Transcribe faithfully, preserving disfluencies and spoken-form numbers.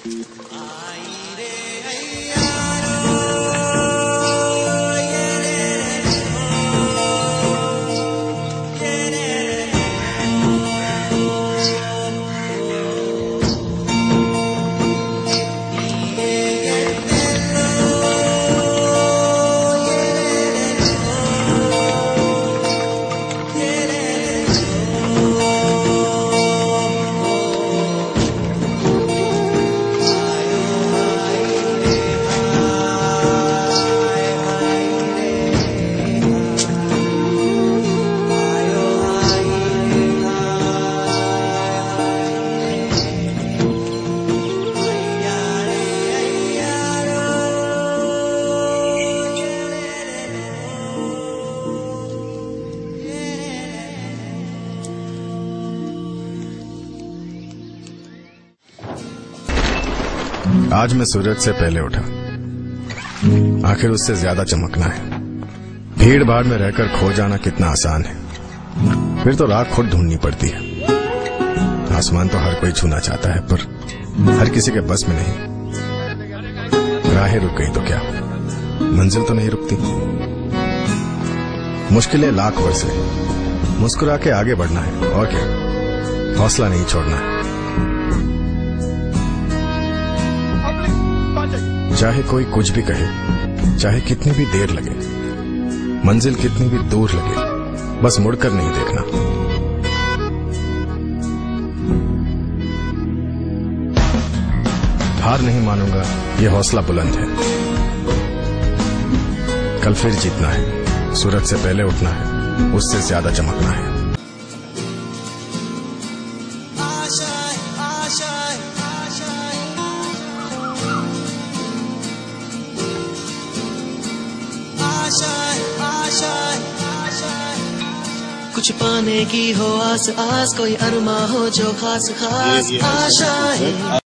आज मैं सूरज से पहले उठा, आखिर उससे ज्यादा चमकना है। भीड़ भाड़ में रहकर खो जाना कितना आसान है, फिर तो राह खुद ढूंढनी पड़ती है। आसमान तो हर कोई छूना चाहता है, पर हर किसी के बस में नहीं। राहें रुक गई तो क्या, मंजिल तो नहीं रुकती। मुश्किलें लाख वर्षे, मुस्कुरा के आगे बढ़ना है और क्या, हौसला नहीं छोड़ना है। चाहे कोई कुछ भी कहे, चाहे कितनी भी देर लगे, मंजिल कितनी भी दूर लगे, बस मुड़कर नहीं देखना। हार नहीं मानूंगा, ये हौसला बुलंद है। कल फिर जीतना है, सूरज से पहले उठना है, उससे ज्यादा चमकना है। कुछ पाने की हो आस आस, कोई अरमा हो जो खास खास आशा है।